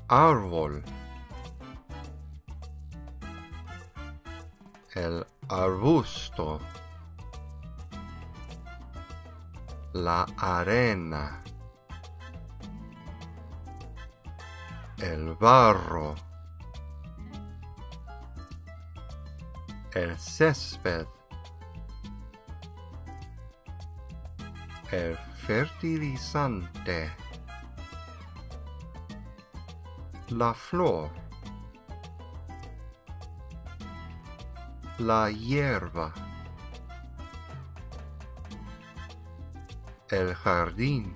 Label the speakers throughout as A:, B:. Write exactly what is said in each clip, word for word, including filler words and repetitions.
A: árbol, el arbusto, la arena, el barro, el césped, el fertilizante, la flor, la hierba, el jardín,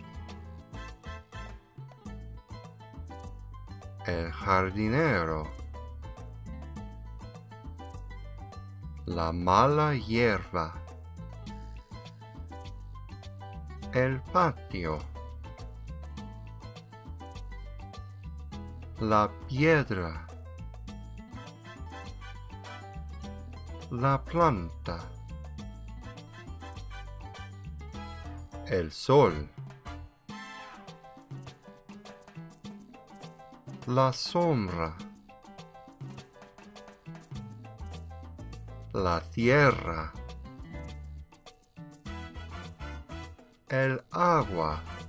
A: el jardinero, la mala hierba, el patio, la piedra, la planta, el sol, la sombra, la tierra, el agua,